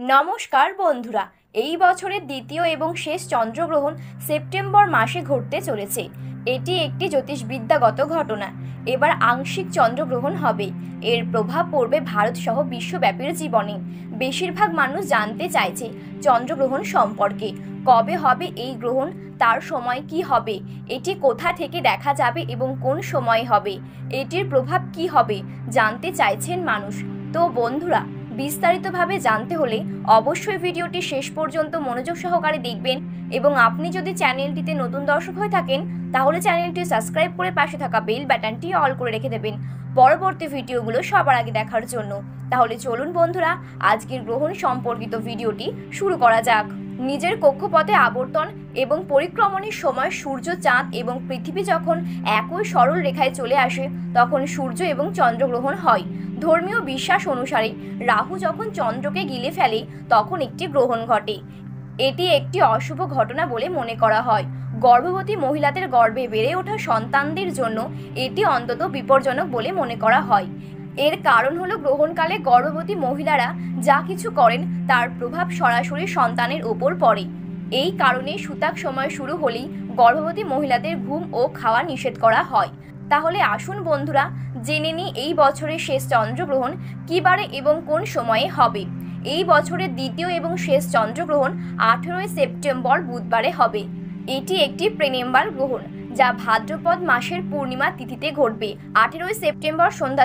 নমস্কার বন্ধুরা, এই বছরের দ্বিতীয় এবং শেষ চন্দ্রগ্রহণ সেপ্টেম্বর মাসে ঘটতে চলেছে। এটি একটি জ্যোতিষবিদ্যাগত ঘটনা। এবার আংশিক চন্দ্রগ্রহণ হবে। এর প্রভাব পড়বে ভারত সহ বিশ্বব্যাপী জীবনে। বেশিরভাগ মানুষ জানতে চাইছে চন্দ্রগ্রহণ সম্পর্কে। কবে হবে এই গ্রহণ, তার সময় কি হবে, এটি কোথা থেকে দেখা যাবে এবং কোন সময় হবে, এটির প্রভাব কি হবে জানতে চাইছেন মানুষ। তো বন্ধুরা, বিস্তারিতভাবে জানতে হলে অবশ্যই ভিডিওটি শেষ পর্যন্ত মনোযোগ সহকারে দেখবেন এবং আপনি যদি চ্যানেলটিতে নতুন দর্শক হয়ে থাকেন তাহলে চ্যানেলটি সাবস্ক্রাইব করে পাশে থাকা বেল বাটনটি অল করে রেখে দেবেন পরবর্তী ভিডিওগুলো সবার আগে দেখার জন্য। তাহলে চলুন বন্ধুরা, আজকের গ্রহণ সম্পর্কিত ভিডিওটি শুরু করা যাক। নিজের কক্ষপথে আবর্তন এবং পরিক্রমণের সময় সূর্য, চাঁদ এবং পৃথিবী যখন একই সরল রেখায় চলে আসে তখন সূর্য এবং চন্দ্রগ্রহণ হয়। ধর্মীয় বিশ্বাস অনুসারে রাহু যখন চন্দ্রকে গিলে ফেলে তখন একটি গ্রহণ ঘটে। এটি একটি অশুভ ঘটনা বলে মনে করা হয়। গর্ভবতী মহিলাদের গর্ভে বেড়ে ওঠা সন্তানদের জন্য এটি অন্তত বিপজ্জনক বলে মনে করা হয়। এর কারণ হলো গ্রহণকালে গর্ভবতী মহিলারা যা কিছু করেন তার প্রভাব সরাসরি সন্তানের উপর পড়ে। এই কারণে সূতক সময় শুরু হলেই গর্ভবতী মহিলাদের ঘুম ও খাওয়া নিষেধ করা হয়। তাহলে আসুন বন্ধুরা, জেনে নিই এই বছরের শেষ চন্দ্রগ্রহণ কী বারে এবং কোন সময়ে হবে। এই বছরের দ্বিতীয় এবং শেষ চন্দ্রগ্রহণ 18 সেপ্টেম্বর বুধবারে হবে। এটি একটি প্রেনেম্বার গ্রহণ যা ভাদ্রপদ মাসের পূর্ণিমা তিথিতে ঘটবে। 18 সেপ্টেম্বর সন্ধ্যা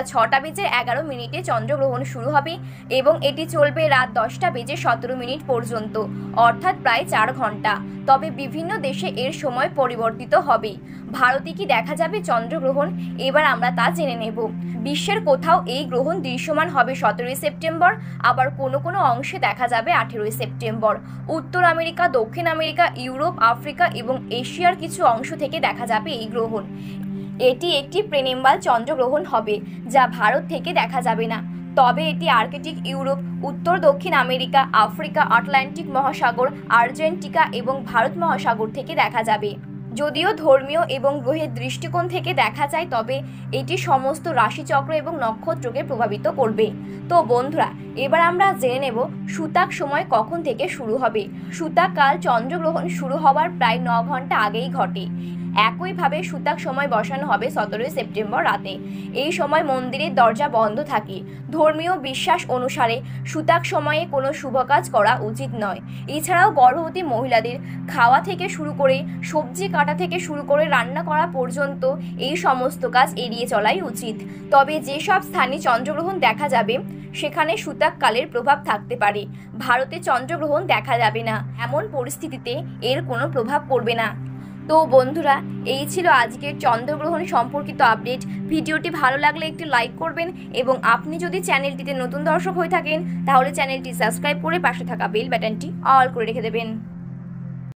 6:11 চন্দ্রগ্রহণ শুরু হবে এবং এটি চলবে রাত 10:17 পর্যন্ত, অর্থাৎ প্রায় 4 ঘন্টা। তবে বিভিন্ন দেশে এর সময় পরিবর্তিত হবে। ভারতে কি দেখা যাবে চন্দ্রগ্রহণ, এবার আমরা তা জেনে নেব। বিশ্বের কোথাও এই গ্রহণ দৃশ্যমান হবে 17 সেপ্টেম্বর, আবার কোনো কোনো অংশে দেখা যাবে 18 সেপ্টেম্বর। উত্তর আমেরিকা, দক্ষিণ আমেরিকা, ইউরোপ, আফ্রিকা এবং এশিয়ার কিছু অংশ থেকে দেখা যাবে এই গ্রহণ। এটি একটি প্রেনেম্বাল চন্দ্রগ্রহণ হবে যা ভারত থেকে দেখা যাবে না, তবে এটি আর্কটিক, ইউরোপ, উত্তর দক্ষিণ আমেরিকা, আফ্রিকা, আটলান্টিক মহাসাগর, আর্জেন্টিকা এবং ভারত মহাসাগর থেকে দেখা যাবে। যদিও ধর্মীয় এবং গ্রহের দৃষ্টিকোণ থেকে দেখা যায়, তবে এটি সমস্ত রাশিচক্র এবং নক্ষত্রকে প্রভাবিত করবে। তো বন্ধুরা, এবার আমরা জেনে নেব সূতক সময় কখন থেকে শুরু হবে। সূতক কাল চন্দ্রগ্রহণ শুরু হওয়ার প্রায় 9 ঘন্টা আগেই ঘটে। একইভাবে সূতক সময় বসানো হবে 17 সেপ্টেম্বর রাতে। এই সময় মন্দিরের দরজা বন্ধ থাকে। ধর্মীয় বিশ্বাস অনুসারে সূতক সময়ে কোনো শুভ কাজ করা উচিত নয়। এছাড়াও গর্ভবতী মহিলাদের খাওয়া থেকে শুরু করে সবজি কাটা থেকে শুরু করে রান্না করা পর্যন্ত এই সমস্ত কাজ এড়িয়ে চলাই উচিত। তবে যেসব স্থানে চন্দ্রগ্রহণ দেখা যাবে সেখানে সূতক কালের প্রভাব থাকতে পারে। ভারতে চন্দ্রগ্রহণ দেখা যাবে না, এমন পরিস্থিতিতে এর কোনো প্রভাব পড়বে না। তো বন্ধুরা, এই ছিল আজকের চন্দ্রগ্রহণ সম্পর্কিত আপডেট। ভিডিওটি ভালো লাগলে একটি লাইক করবেন এবং আপনি যদি চ্যানেলটিতে নতুন দর্শক হয়ে থাকেন তাহলে চ্যানেলটি সাবস্ক্রাইব করে পাশে থাকা বেল বাটনটি অল করে রেখে দেবেন।